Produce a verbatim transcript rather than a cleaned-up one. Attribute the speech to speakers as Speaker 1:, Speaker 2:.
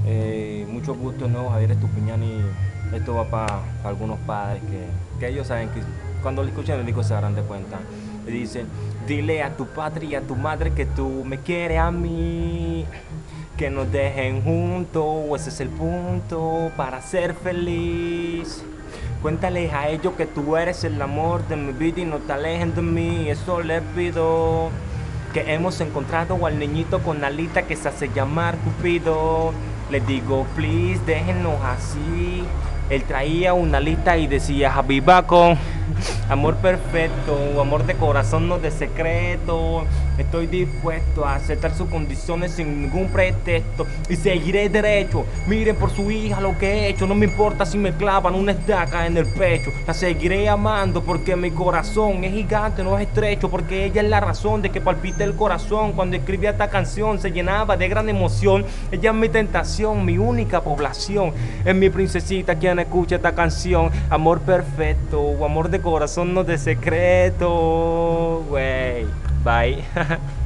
Speaker 1: Eh, mucho gusto, ¿no? Javier Estupiñán, y esto va para algunos padres que, que ellos saben que cuando le escuchan el disco se darán de cuenta. Y dicen, dile a tu padre y a tu madre que tú me quieres a mí, que nos dejen juntos, ese es el punto para ser feliz. Cuéntales a ellos que tú eres el amor de mi vida y no te alejen de mí, eso les pido. Que hemos encontrado al niñito con alita que se hace llamar Cupido. Les digo, please, déjenos así. Él traía una alita y decía, Habiba con amor perfecto, amor de corazón, no de secreto. Estoy dispuesto a aceptar sus condiciones sin ningún pretexto y seguiré derecho. Miren por su hija lo que he hecho. No me importa si me clavan una estaca en el pecho. La seguiré amando porque mi corazón es gigante, no es estrecho. Porque ella es la razón de que palpite el corazón. Cuando escribía esta canción se llenaba de gran emoción. Ella es mi tentación, mi única población. Es mi princesita quien escucha esta canción. Amor perfecto, amor de corazón, no de secreto. Wey, bye.